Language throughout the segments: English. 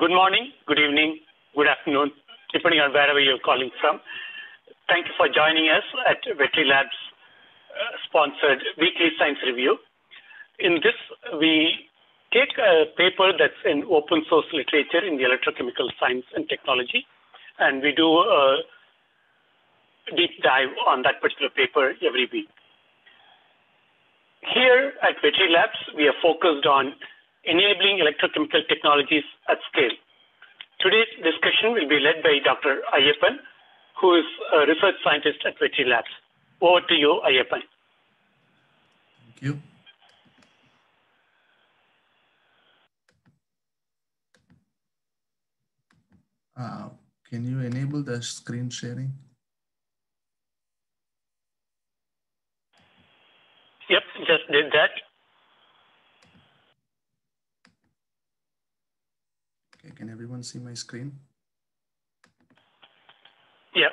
Good morning, good evening, good afternoon, depending on wherever you're calling from. Thank you for joining us at Vetri Labs sponsored weekly science review. In this, we take a paper that's in open source literature in the electrochemical science and technology, and we do a deep dive on that particular paper every week. Here at Vetri Labs, we are focused on enabling electrochemical technologies at scale. Today's discussion will be led by Dr. Ayyappan, who is a research scientist at Vetri Labs. Over to you, Ayyappan. Thank you. Can you enable the screen sharing? Yep, just did that. Okay, can everyone see my screen? Yeah.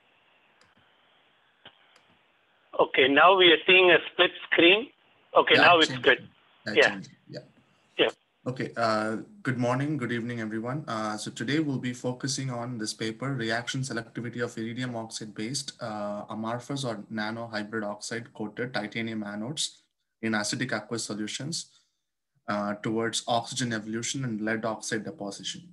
Okay, now we are seeing a split screen. Okay, yeah, now it's good. Yeah. Yeah. Okay, good morning, good evening, everyone. So today we'll be focusing on this paper, reaction selectivity of iridium oxide-based amorphous or nano hybrid oxide coated titanium anodes in acidic aqueous solutions towards oxygen evolution and lead oxide deposition.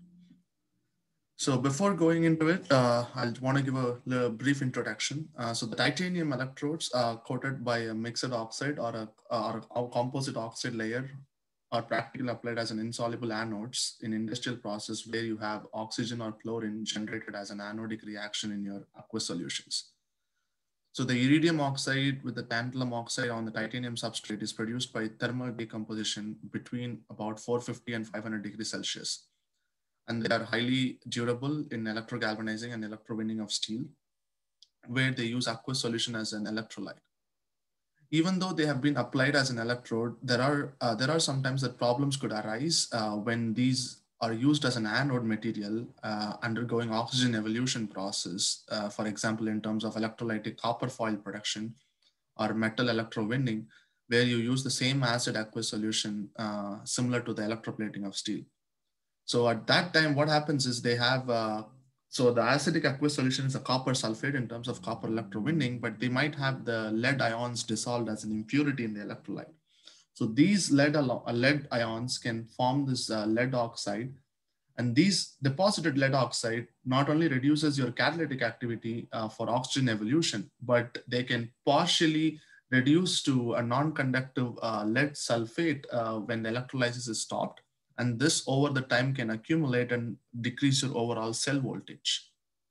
So before going into it, I want to give a brief introduction. So the titanium electrodes are coated by a mixed oxide or a composite oxide layer are practically applied as an insoluble anodes in industrial process where you have oxygen or chlorine generated as an anodic reaction in your aqueous solutions. So the iridium oxide with the tantalum oxide on the titanium substrate is produced by thermal decomposition between about 450 and 500 degrees Celsius. And they are highly durable in electrogalvanizing and electrowinning of steel, where they use aqueous solution as an electrolyte. Even though they have been applied as an electrode, there are sometimes that problems could arise when these are used as an anode material undergoing oxygen evolution process, for example, in terms of electrolytic copper foil production or metal electrowinning, where you use the same acid aqueous solution similar to the electroplating of steel. So at that time, what happens is they have so the acidic aqueous solution is a copper sulfate in terms of copper electrowinning, but they might have the lead ions dissolved as an impurity in the electrolyte. So these lead ions can form this lead oxide, and these deposited lead oxide not only reduces your catalytic activity for oxygen evolution, but they can partially reduce to a non-conductive lead sulfate when the electrolysis is stopped. And this over the time can accumulate and decrease your overall cell voltage.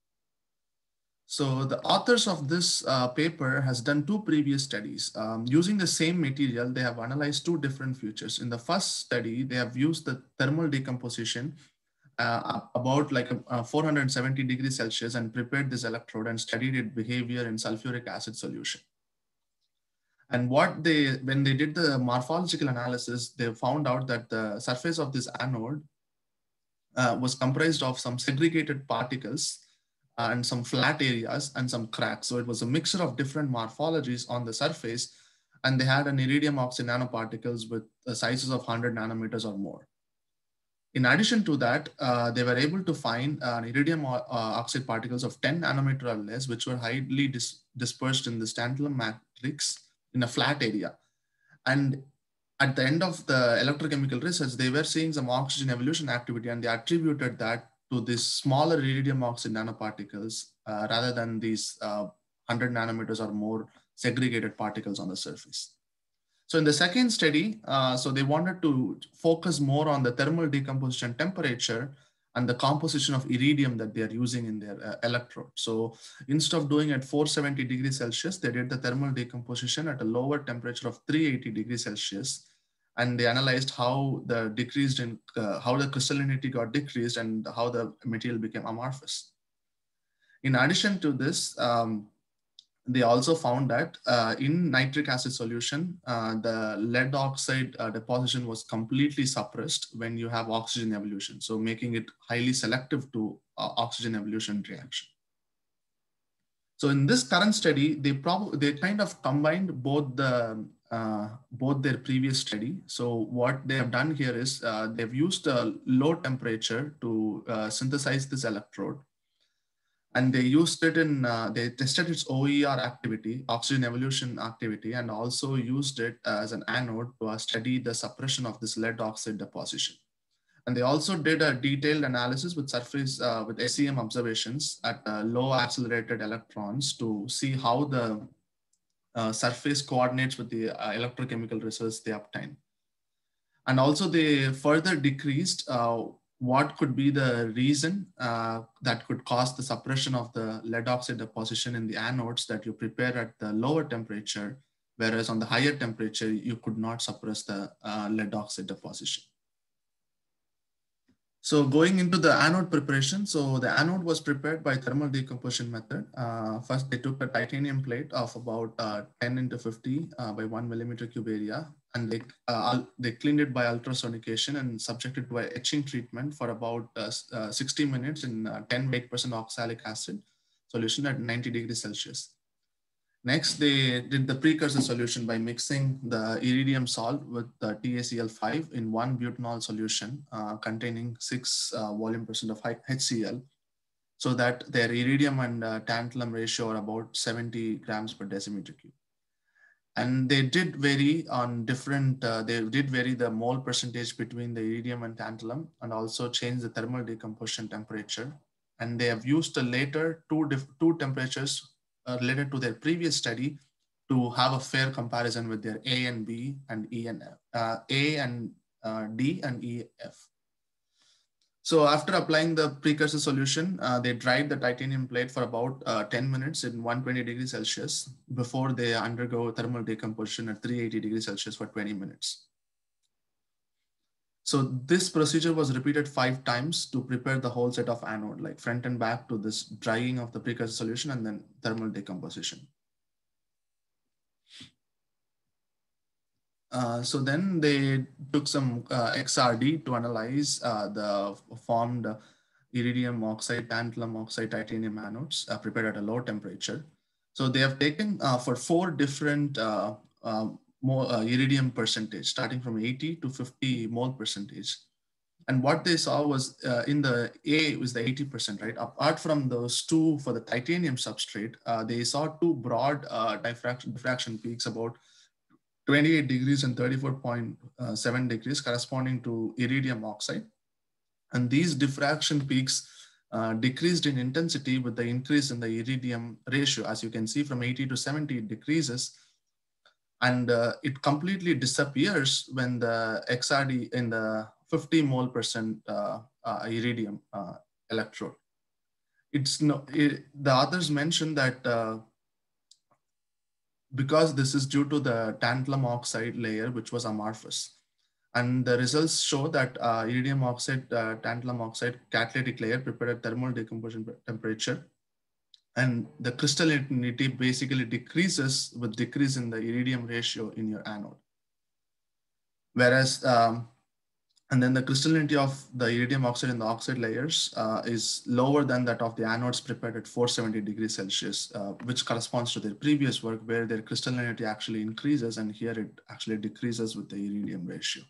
So the authors of this paper has done two previous studies. Using the same material, they have analyzed two different features. In the first study, they have used the thermal decomposition about like 470 degrees Celsius and prepared this electrode and studied its behavior in sulfuric acid solution. And when they did the morphological analysis, they found out that the surface of this anode was comprised of some segregated particles and some flat areas and some cracks. So it was a mixture of different morphologies on the surface, and they had an iridium oxide nanoparticles with sizes of 100 nanometers or more. In addition to that, they were able to find iridium oxide particles of 10 nanometer or less, which were highly dispersed in the tantalum matrix in a flat area. And at the end of the electrochemical research, they were seeing some oxygen evolution activity, and they attributed that to these smaller iridium oxide nanoparticles rather than these 100 nanometers or more segregated particles on the surface. So in the second study, so they wanted to focus more on the thermal decomposition temperature and the composition of iridium that they are using in their electrode. So instead of doing at 470 degrees Celsius, they did the thermal decomposition at a lower temperature of 380 degrees Celsius. And they analyzed how the how the crystallinity got decreased and how the material became amorphous. In addition to this, they also found that in nitric acid solution, the lead oxide deposition was completely suppressed when you have oxygen evolution, so making it highly selective to oxygen evolution reaction. So in this current study, they kind of combined both the both their previous study. So what they have done here is they've used a low temperature to synthesize this electrode. And they used it in, they tested its OER activity, oxygen evolution activity, and also used it as an anode to study the suppression of this lead oxide deposition. And they also did a detailed analysis with surface, with SEM observations at low accelerated electrons to see how the surface coordinates with the electrochemical results they obtained. And also they further decreased what could be the reason that could cause the suppression of the lead oxide deposition in the anodes that you prepare at the lower temperature, whereas on the higher temperature, you could not suppress the lead oxide deposition. So going into the anode preparation, so the anode was prepared by thermal decomposition method. First, they took a titanium plate of about 10 into 50 by 1 millimeter cube area, and they cleaned it by ultrasonication and subjected to an etching treatment for about 60 minutes in 10 weight % oxalic acid solution at 90 degrees Celsius. Next, they did the precursor solution by mixing the iridium salt with the TaCl5 in 1 butanol solution containing 6 volume % of HCl, so that their iridium and tantalum ratio are about 70 grams per decimeter cube. And they did vary on different, they did vary the mole percentage between the iridium and tantalum, and also change the thermal decomposition temperature. And they have used later two temperatures related to their previous study to have a fair comparison with their A and B and E and F, A and D and E, F. So after applying the precursor solution, they dried the titanium plate for about 10 minutes in 120 degrees Celsius before they undergo thermal decomposition at 380 degrees Celsius for 20 minutes. So this procedure was repeated 5 times to prepare the whole set of anode, like front and back, to this drying of the precursor solution and then thermal decomposition. So then they took some XRD to analyze the formed iridium oxide, tantalum oxide, titanium anodes prepared at a low temperature. So they have taken for 4 different iridium percentage, starting from 80 to 50 mole percentage. And what they saw was in the A was the 80%, right? Apart from those 2 for the titanium substrate, they saw 2 broad diffraction peaks about 28 degrees and 34.7 degrees corresponding to iridium oxide. And these diffraction peaks decreased in intensity with the increase in the iridium ratio. As you can see, from 80 to 70, it decreases. And it completely disappears when the XRD in the 50 mole percent iridium electrode. The authors mentioned that because this is due to the tantalum oxide layer, which was amorphous. And the results show that iridium oxide, tantalum oxide catalytic layer prepared at thermal decomposition temperature. And the crystallinity basically decreases with decrease in the iridium ratio in your anode. Whereas, and then the crystallinity of the iridium oxide in the oxide layers is lower than that of the anodes prepared at 470 degrees Celsius, which corresponds to their previous work where their crystallinity actually increases, and here it actually decreases with the iridium ratio.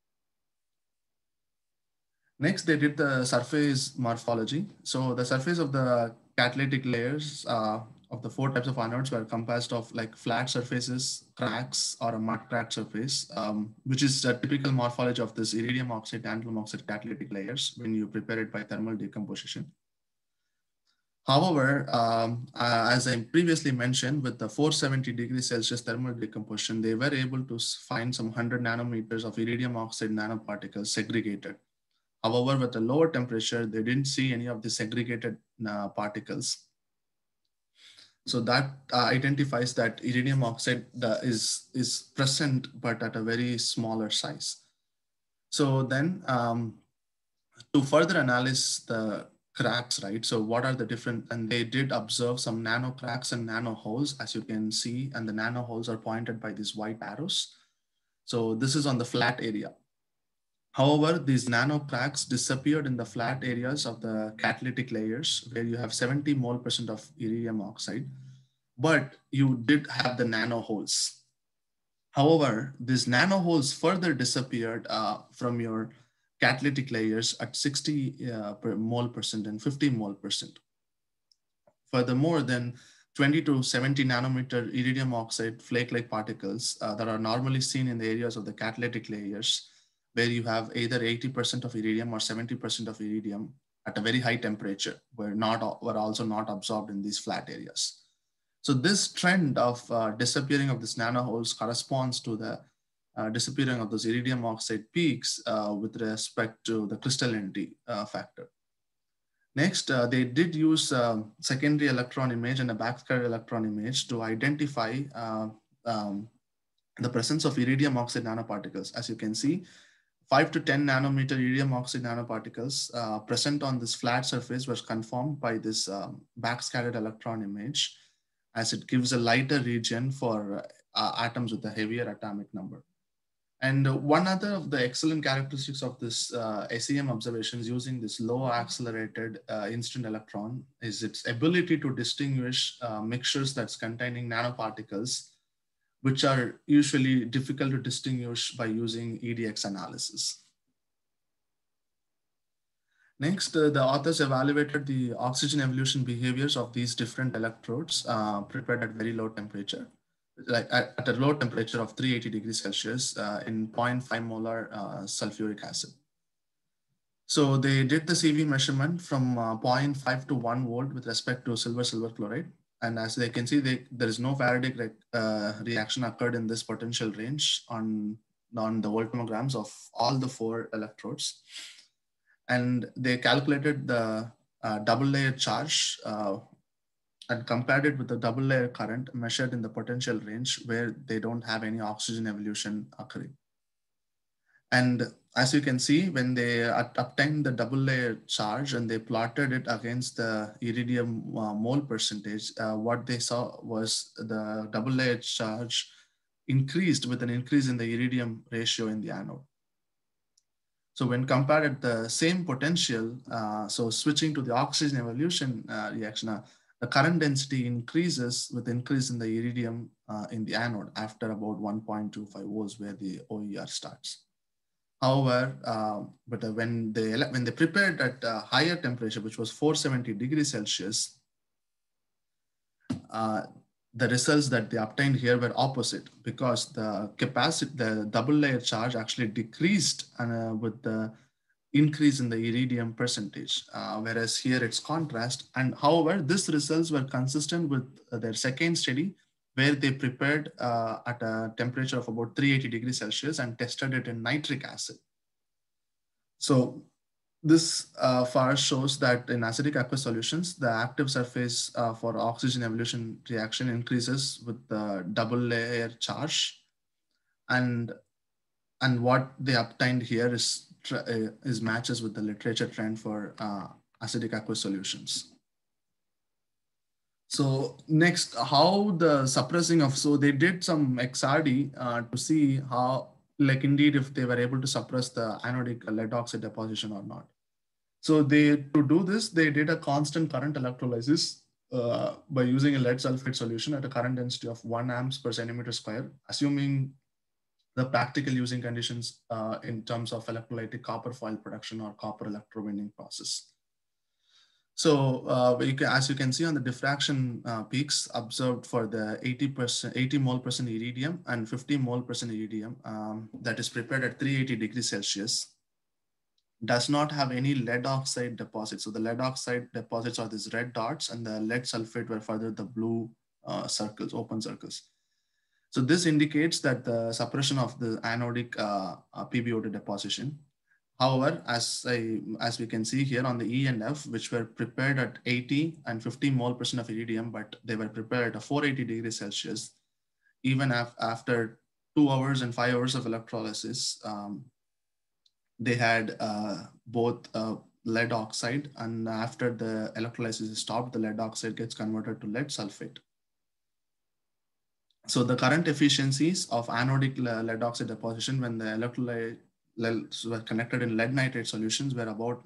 Next, they did the surface morphology. So the surface of the catalytic layers of the 4 types of anodes were composed of like flat surfaces, cracks, or a mud crack surface, which is a typical morphology of this iridium oxide, tantalum oxide catalytic layers when you prepare it by thermal decomposition. However, as I previously mentioned, with the 470 degrees Celsius thermal decomposition, they were able to find some 100 nanometers of iridium oxide nanoparticles segregated. However, with a lower temperature, they didn't see any of the segregated particles. So that identifies that iridium oxide is present, but at a very smaller size. So then to further analyze the cracks, right? So what are the different, and they did observe some nano cracks and nano holes, as you can see, and the nano holes are pointed by these white arrows. So this is on the flat area. However, these nano cracks disappeared in the flat areas of the catalytic layers where you have 70 mole % of iridium oxide, but you did have the nano holes. However, these nanoholes further disappeared from your catalytic layers at 60 mole percent and 50 mole percent. Furthermore, then 20 to 70 nanometer iridium oxide flake-like particles that are normally seen in the areas of the catalytic layers, where you have either 80% of iridium or 70% of iridium at a very high temperature, were also not absorbed in these flat areas. So this trend of disappearing of these nanoholes corresponds to the disappearing of those iridium oxide peaks with respect to the crystallinity factor. Next, they did use secondary electron image and a backscatter electron image to identify the presence of iridium oxide nanoparticles. As you can see, 5 to 10 nanometer iridium oxide nanoparticles present on this flat surface was confirmed by this backscattered electron image, as it gives a lighter region for atoms with a heavier atomic number. And one other of the excellent characteristics of this SEM observations using this low accelerated incident electron is its ability to distinguish mixtures that's containing nanoparticles, which are usually difficult to distinguish by using EDX analysis. Next, the authors evaluated the oxygen evolution behaviors of these different electrodes prepared at very low temperature, like at a low temperature of 380 degrees Celsius in 0.5 molar sulfuric acid. So they did the CV measurement from 0.5 to 1 volt with respect to silver chloride. And as they can see, there is no Faraday reaction occurred in this potential range on the voltammograms of all the 4 electrodes. And they calculated the double layer charge and compared it with the double layer current measured in the potential range where they don't have any oxygen evolution occurring. And as you can see, when they obtained the double layer charge and they plotted it against the iridium mole percentage, what they saw was the double layer charge increased with an increase in the iridium ratio in the anode. So when compared at the same potential, so switching to the oxygen evolution reaction, the current density increases with increase in the iridium in the anode after about 1.25 volts where the OER starts. However, when they prepared at a higher temperature, which was 470 degrees Celsius, the results that they obtained here were opposite, because the double layer charge actually decreased with the increase in the iridium percentage, whereas here it's contrast. And however, these results were consistent with their second study, where they prepared at a temperature of about 380 degrees Celsius and tested it in nitric acid. So this far shows that in acidic aqueous solutions, the active surface for oxygen evolution reaction increases with the double layer charge. And what they obtained here is matches with the literature trend for acidic aqueous solutions. So next, how the suppressing of, so they did some XRD to see how, like indeed, if they were able to suppress the anodic lead oxide deposition or not. So to do this, they did a constant current electrolysis by using a lead sulfate solution at a current density of 1 amps per centimeter square, assuming the practical using conditions in terms of electrolytic copper foil production or copper electrowinning process. So as you can see on the diffraction peaks observed for the 80 mole percent iridium and 50 mole percent iridium that is prepared at 380 degrees Celsius, does not have any lead oxide deposits. So the lead oxide deposits are these red dots, and the lead sulfate were further the blue circles, open circles. So this indicates that the suppression of the anodic PbO2 deposition. However, as we can see here on the E and F, which were prepared at 80 and 50 mole percent of iridium, but they were prepared at 480 degrees Celsius, even after 2 hours and 5 hours of electrolysis, they had both lead oxide, and after the electrolysis is stopped, the lead oxide gets converted to lead sulfate. So the current efficiencies of anodic lead oxide deposition when the electrolytes were connected in lead nitrate solutions were about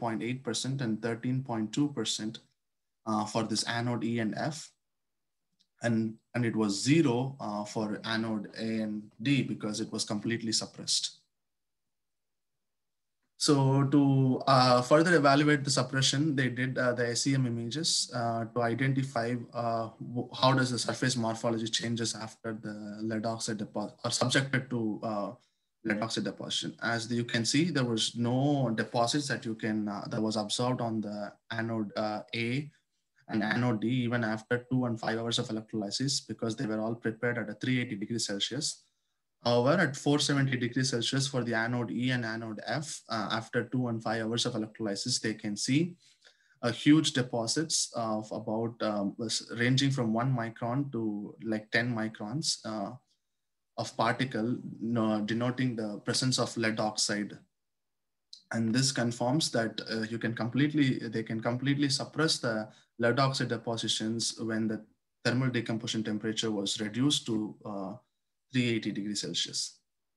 95.8% and 13.2% for this anode E and F. and it was 0 for anode A and D because it was completely suppressed. So to further evaluate the suppression, they did the SEM images to identify how does the surface morphology changes after the lead oxide deposit or subjected to lead oxide deposition. As you can see, there was no deposits that you can that was observed on the anode A and anode D even after 2 and 5 hours of electrolysis because they were all prepared at a 380 degrees Celsius. However, at 470 degrees Celsius for the anode E and anode F, after 2 and 5 hours of electrolysis, they can see huge deposits of about ranging from 1 micron to like 10 microns of particle, denoting the presence of lead oxide. And this confirms that they can completely suppress the lead oxide depositions when the thermal decomposition temperature was reduced to 380 degrees Celsius.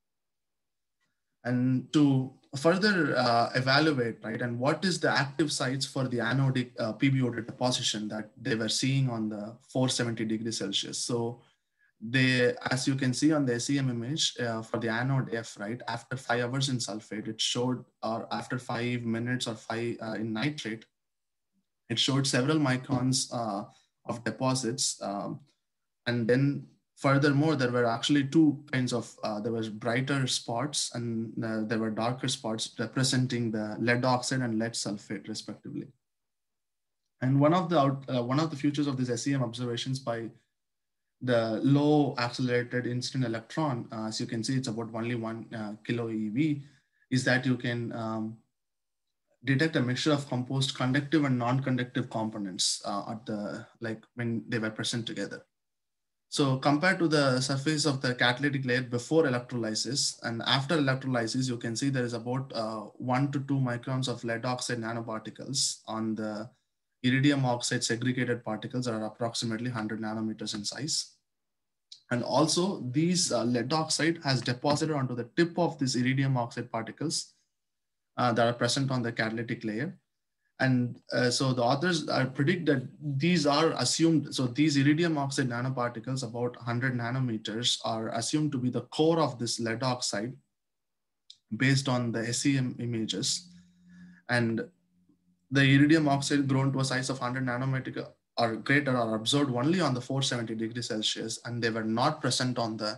And to further evaluate, right, and what is the active sites for the anodic PbO2 deposition that they were seeing on the 470 degrees Celsius. So they, as you can see on the SEM image for the anode F, right, after 5 hours in sulfate, it showed, or after 5 minutes or 5 in nitrate, it showed several microns of deposits. And then furthermore, there were actually two kinds of, there was brighter spots and there were darker spots representing the lead oxide and lead sulfate respectively. And one of the features of this SEM observations by the low accelerated incident electron, as you can see, it's about only 1 kilo eV, is that you can detect a mixture of composed conductive and non-conductive components at the, like when they were present together. So compared to the surface of the catalytic layer before electrolysis and after electrolysis, you can see there is about 1 to 2 microns of lead oxide nanoparticles on the iridium oxide segregated particles that are approximately 100 nanometers in size. And also these lead oxide has deposited onto the tip of these iridium oxide particles that are present on the catalytic layer. And so the authors predict that these are assumed, so these iridium oxide nanoparticles, about 100 nanometers, are assumed to be the core of this lead oxide based on the SEM images. And the iridium oxide grown to a size of 100 nanometer or greater are observed only on the 470 degrees Celsius, and they were not present on the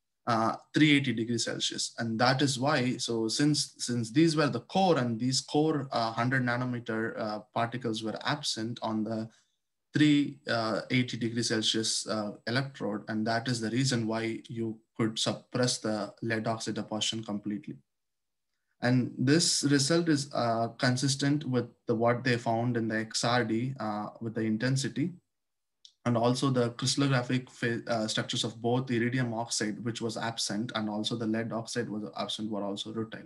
380 degrees Celsius. And that is why, so since these were the core and these core 100 nanometer particles were absent on the 380 degrees Celsius electrode, and that is the reason why you could suppress the lead oxide deposition completely. And this result is consistent with what they found in the XRD with the intensity and also the crystallographic structures of both the iridium oxide, which was absent, and also the lead oxide was absent, were also rutile.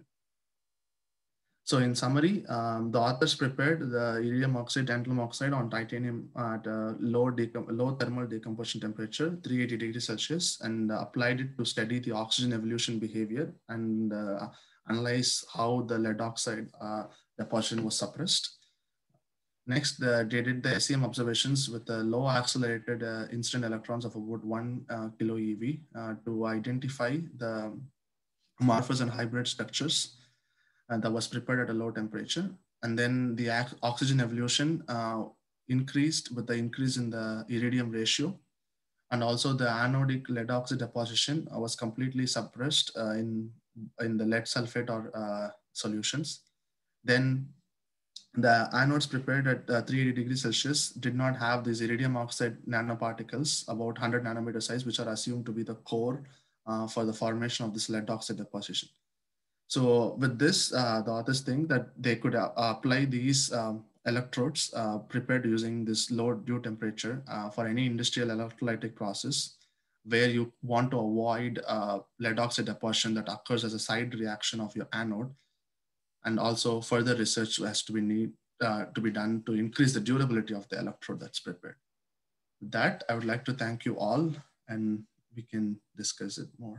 So in summary, the authors prepared the iridium oxide, tantalum oxide on titanium at a low thermal decomposition temperature, 380 degrees Celsius, and applied it to study the oxygen evolution behavior and analyze how the lead oxide deposition was suppressed. Next, they did the SEM observations with the low accelerated incident electrons of about 1 kilo eV to identify the amorphous and hybrid structures that was prepared at a low temperature. And then the oxygen evolution increased with the increase in the iridium ratio. And also the anodic lead oxide deposition was completely suppressed in the lead sulfate or solutions. Then the anodes prepared at 380 degrees Celsius did not have these iridium oxide nanoparticles, about 100 nanometer size, which are assumed to be the core for the formation of this lead oxide deposition. So with this, the authors think that they could apply these electrodes prepared using this low dew temperature for any industrial electrolytic process where you want to avoid lead oxide deposition that occurs as a side reaction of your anode. And also further research has to be done to increase the durability of the electrode that's prepared. With that, I would like to thank you all, and we can discuss it more.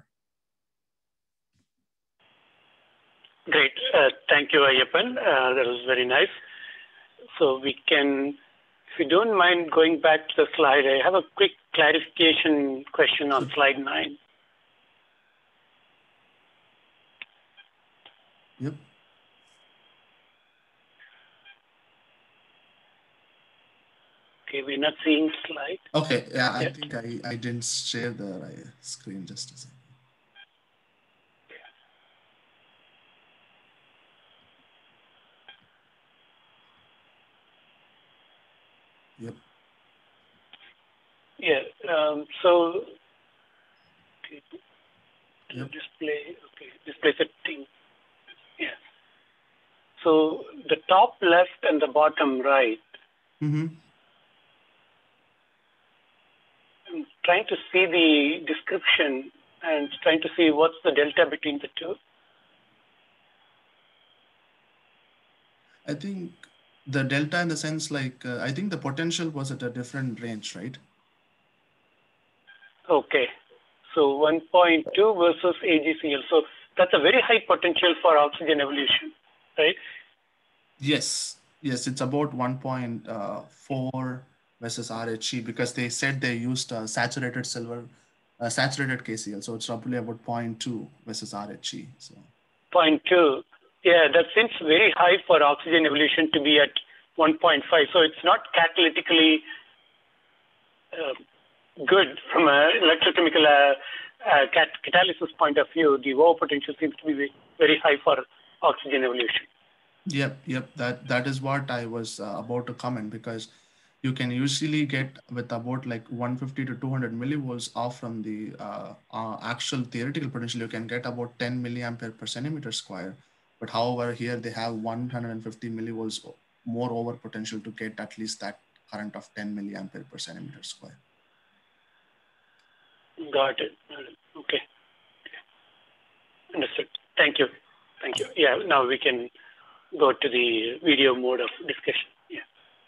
Great. Thank you, Ayyappan. That was very nice. So we can If you don't mind going back to the slide, I have a quick clarification question on slide 9. Yep. Okay, we're not seeing slide. Okay, yeah, I think I didn't share the screen, just a second. Yep. Yeah, so okay, Yep. display setting. Yeah. So the top left and the bottom right. Mm-hmm. I'm trying to see the description and trying to see what's the delta between the two. I think the delta, in the sense, like, I think the potential was at a different range, right? Okay. So 1.2 versus AGCL. So that's a very high potential for oxygen evolution, right? Yes. Yes, it's about 1.4 versus RHE, because they said they used saturated silver, saturated KCl. So it's roughly about 0.2 versus RHE. So 0.2. Yeah, that seems very high for oxygen evolution to be at 1.5. So it's not catalytically good from an electrochemical catalysis point of view. The over potential seems to be very high for oxygen evolution. Yep. That is what I was about to comment, because you can usually get with about like 150 to 200 millivolts off from the actual theoretical potential. You can get about 10 milliampere per centimeter square. But however, here they have 150 millivolts more over potential to get at least that current of 10 milliampere per centimeter square. Got it. Okay. Understood. Thank you. Yeah, now we can go to the video mode of discussion. Yeah.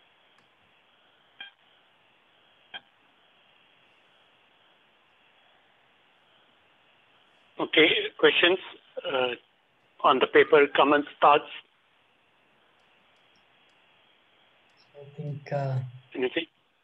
Okay, questions on the paper, comments, thoughts? I think anything?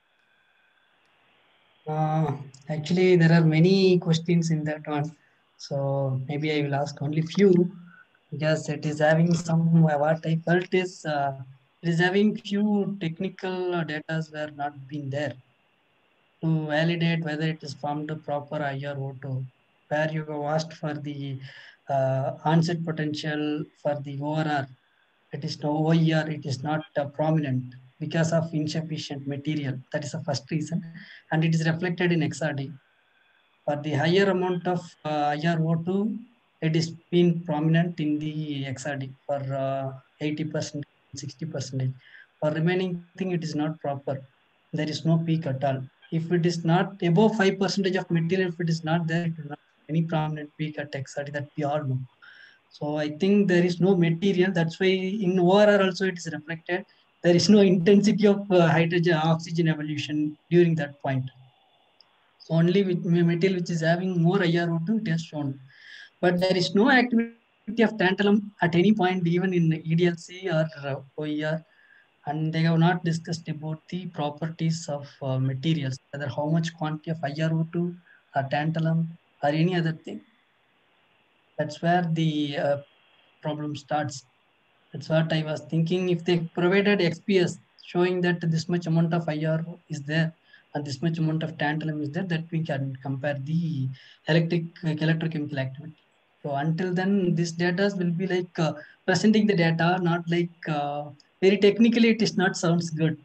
Actually, there are many questions in that one. So maybe I will ask only few, because it is having some, what I felt is, it is having few technical data were not been there to validate whether it is formed a proper IRO2, where you have asked for the onset potential for the ORR. It is no OER, it is not prominent because of insufficient material. That is the first reason. And it is reflected in XRD. For the higher amount of IRO2, it is been prominent in the XRD for 80%, 60%. For remaining thing, it is not proper. There is no peak at all. If it is not above 5% of material, if it is not there, it will not have any prominent peak at XRD, that we all know. So I think there is no material. That's why in ORR also it is reflected. There is no intensity of hydrogen oxygen evolution during that point. So only with material which is having more IRO2, it has shown. But there is no activity of tantalum at any point, even in EDLC or OER. And they have not discussed about the properties of materials, whether how much quantity of IRO2 or tantalum or any other thing. That's where the problem starts. That's what I was thinking. If they provided XPS showing that this much amount of IR is there and this much amount of tantalum is there, that we can compare the electrochemical activity. So until then, this data will be like presenting the data, not like very technically it is not sounds good.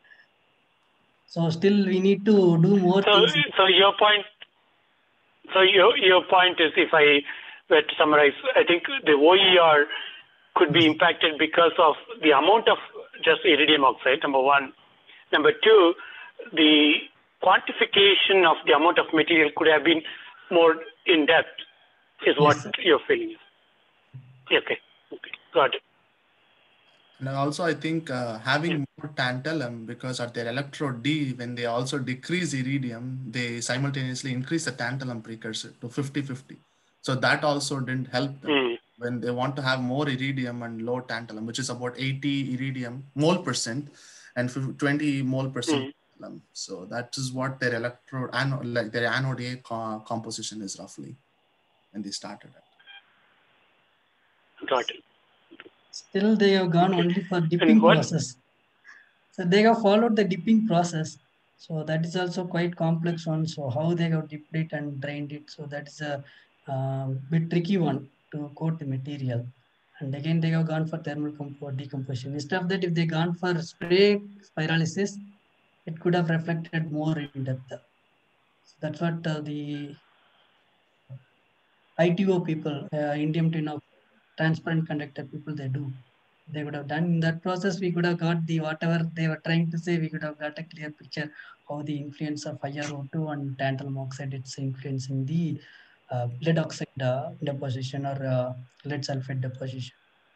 So still we need to do more things. So your point. So your point is, if I were to summarize, I think the OER could be impacted because of the amount of just iridium oxide, number one. Number two, the quantification of the amount of material could have been more in depth, is what you're feeling. Okay, got it. And also, I think having more tantalum, because at their electrode D, when they also decrease iridium, they simultaneously increase the tantalum precursor to 50-50. So that also didn't help them. When they want to have more iridium and low tantalum, which is about 80 iridium mole percent, and 20 mole per cent. So that is what their electrode like their anode A composition is roughly when they started it. Got it. Still, they have gone only for dipping process. So they have followed the dipping process. So that is also quite complex one. So how they have dipped it and drained it. So that is a bit tricky one to coat the material. And again, they have gone for thermal decomposition. Instead of that, if they gone for spray pyrolysis, it could have reflected more in depth. So that's what the ITO people, indium tin of transparent conductor people, they do. They would have done in that process. We could have got the whatever they were trying to say. We could have got a clear picture how the influence of higher O2 and tantalum oxide it's influencing the lead oxide deposition or lead sulfate deposition.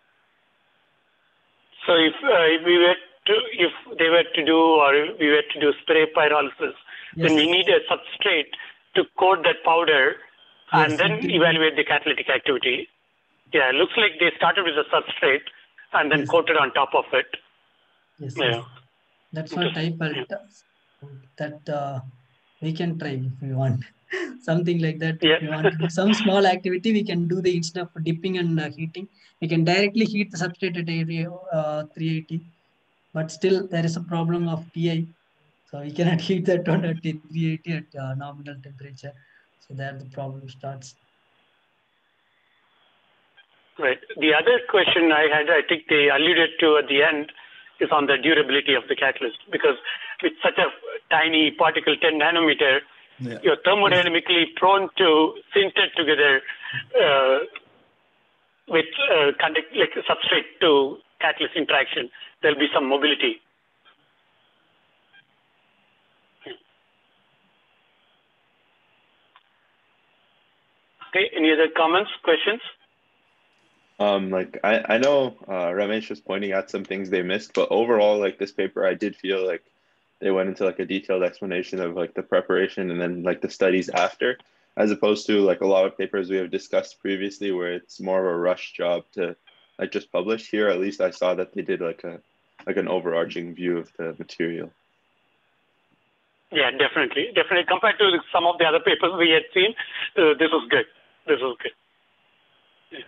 So if they were to do, or we were to do spray pyrolysis, then we need a substrate to coat that powder and then evaluate the catalytic activity. Yeah, it looks like they started with a substrate and then coated on top of it. Yes, that's what I felt. That we can try if we want. Something like that. If we want to do some small activity, we can do the instead of dipping and heating, we can directly heat the substrate at area 380. But still, there is a problem of Ti. So we cannot heat that one at 380 at nominal temperature. So there the problem starts. Right. The other question I had, I think they alluded to at the end, is on the durability of the catalyst, because with such a tiny particle, 10 nanometer, you're thermodynamically prone to sinter together with like substrate to catalyst interaction. There'll be some mobility. Okay. Any other comments, questions? Like I know Ramesh was pointing out some things they missed, but overall, like this paper, I did feel like they went into like a detailed explanation of like the preparation and then like the studies after, as opposed to like a lot of papers we have discussed previously where it's more of a rush job to like just publish. Here, at least I saw that they did like an overarching view of the material. Yeah, definitely. Compared to some of the other papers we had seen, this was good. Yeah.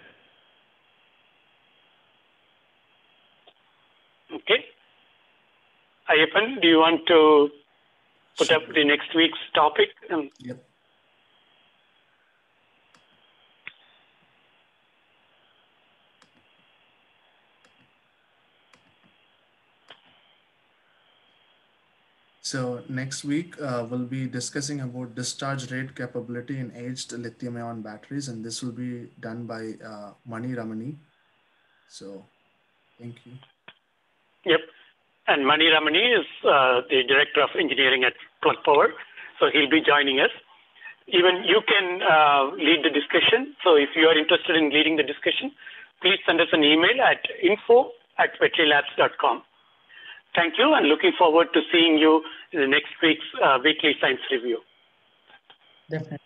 Okay. Ayyappan, do you want to put up the next week's topic? Yep. So next week we'll be discussing about discharge rate capability in aged lithium-ion batteries, and this will be done by Mani Ramani. So thank you. Yep. And Mani Ramani is the Director of Engineering at Plug Power. So he'll be joining us. Even you can lead the discussion. So if you are interested in leading the discussion, please send us an email at info@vetrylabs.com. Thank you, and looking forward to seeing you in the next week's weekly science review. Definitely.